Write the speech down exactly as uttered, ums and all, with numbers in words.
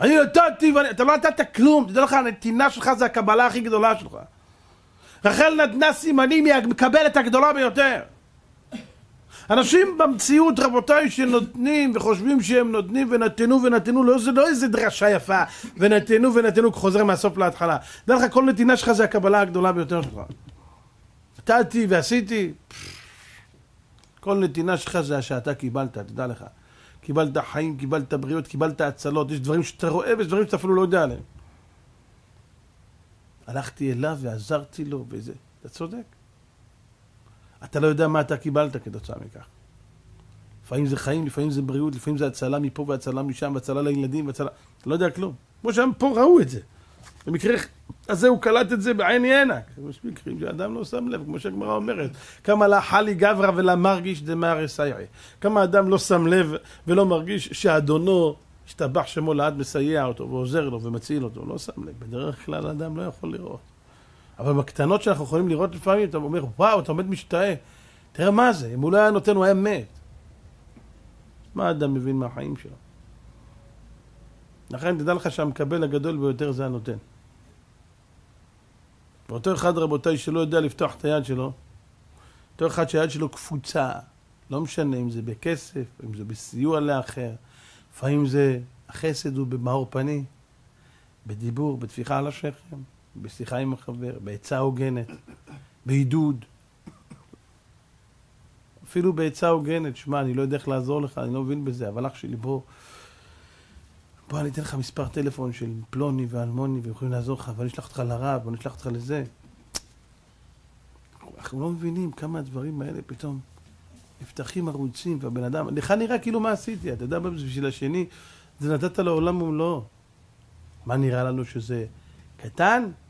אני נתתי, אתה לא נתת כלום, תדע לך, הנתינה שלך זה הקבלה הכי גדולה שלך. רחל נתנה סימנים, היא מקבלת הגדולה ביותר. אנשים במציאות, רבותיי, שנותנים וחושבים שהם נותנים ונתנו ונתנו, לא, זה לא איזה דרשה יפה, ונתנו ונתנו, חוזר מהסוף להתחלה. תדע לך, כל נתינה שלך זה הקבלה הגדולה ביותר שלך. נתתי ועשיתי, כל נתינה שלך זה שאתה קיבלת, תדע לך. קיבלת חיים, קיבלת בריאות, קיבלת הצלות, יש דברים שאתה רואה ויש דברים שאתה אפילו לא יודע עליהם. הלכתי אליו ועזרתי לו וזה, אתה צודק. אתה לא יודע מה אתה קיבלת כתוצאה מכך. לפעמים זה חיים, לפעמים זה בריאות, לפעמים זה הצלה מפה והצלה משם, והצלה לילדים, והצלה... אתה לא יודע כלום. כמו שהם פה ראו את זה. במקרה הזה הוא קלט את זה בעין עינק. יש מקרים שאדם לא שם לב, כמו שהגמרא אומרת. כמה לה חלי גברא ולה מרגיש דמארי סייעי. כמה אדם לא שם לב ולא מרגיש שאדונו השתבח שמו לעד מסייע אותו ועוזר לו ומציל אותו. לא שם לב. בדרך כלל האדם לא יכול לראות. אבל בקטנות שאנחנו יכולים לראות לפעמים, אתה אומר, וואו, אתה עומד משתאה. תראה מה זה, אם הוא לא היה נותן, הוא היה מת. מה האדם מבין מהחיים שלו? לכן תדע לך שהמקבל הגדול ביותר זה הנותן. ואותו אחד רבותיי שלא יודע לפתוח את היד שלו, אותו אחד שהיד שלו קפוצה, לא משנה אם זה בכסף, אם זה בסיוע לאחר, לפעמים זה החסד הוא במאור פני, בדיבור, בתפיחה על השכם, בשיחה עם החבר, בעצה הוגנת, בעידוד. אפילו בעצה הוגנת, שמע, אני לא יודע איך לעזור לך, אני לא מבין בזה, אבל אח שלי, בוא, בוא, אני אתן לך מספר טלפון של פלוני ואלמוני, ויכולים לעזור לך, ואני אשלח אותך לרב, ואני אשלח אותך לזה. אנחנו לא מבינים כמה הדברים האלה פתאום נפתחים ערוצים, והבן אדם, לך נראה כאילו מה עשיתי, אתה יודע מה בשביל השני, זה נתת לעולם ומלואו. מה נראה לנו שזה קטן?